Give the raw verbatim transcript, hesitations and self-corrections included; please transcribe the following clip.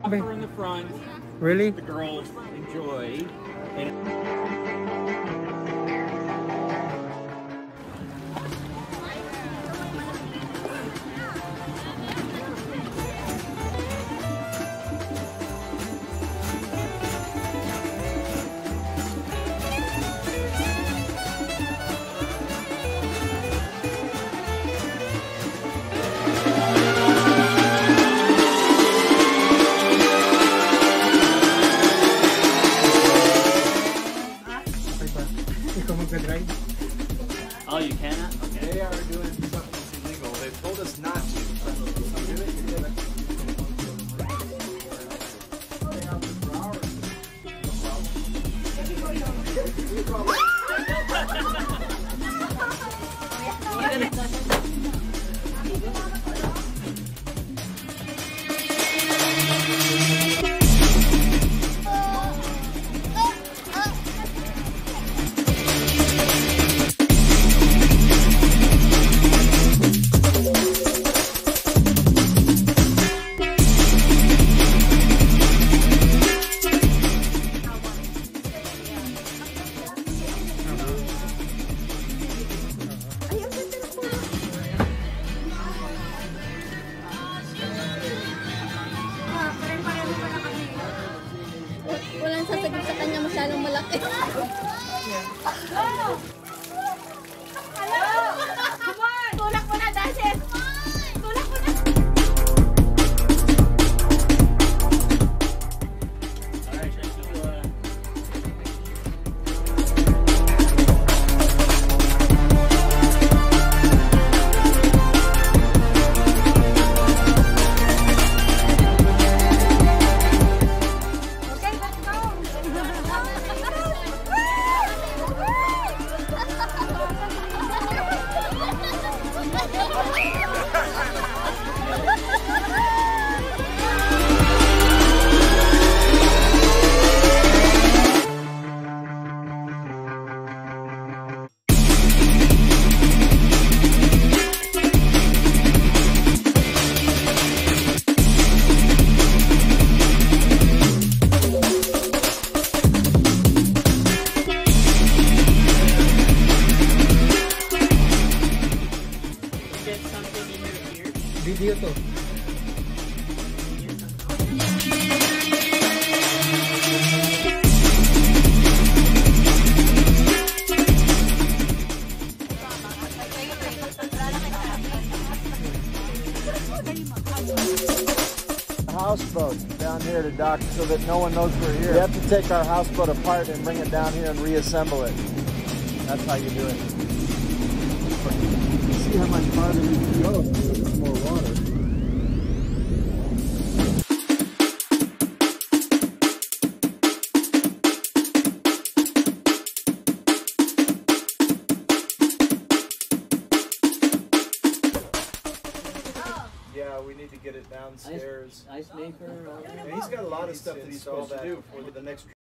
Offer in the front. Really? The girls enjoy. And oh, you cannot? Okay. They are doing something illegal. They've told us not walang sasagot sa kanya, masyadong malaki. Hello! Hello! Come on! Tulak mo na, Dashes! Tulak mo na! Alright, thank you. Uh... Video to. houseboat down here to dock so that no one knows we're here. We have to take our houseboat apart and bring it down here and reassemble it. That's how you do it. See how much farther we can go if there's more water. Yeah, we need to get it downstairs. Ice, ice maker. And he's got a lot of stuff that he's supposed to do for the next